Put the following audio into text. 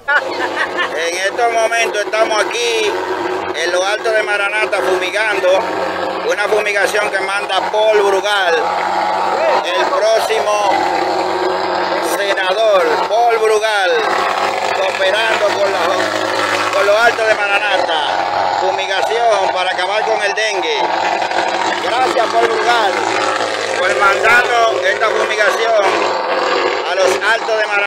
En estos momentos estamos aquí en los Altos de Maranata fumigando, una fumigación que manda Paul Brugal, el próximo senador. Paul Brugal, cooperando con los Altos de Maranata, fumigación para acabar con el dengue. Gracias, Paul Brugal, por mandarnos esta fumigación a los Altos de Maranata.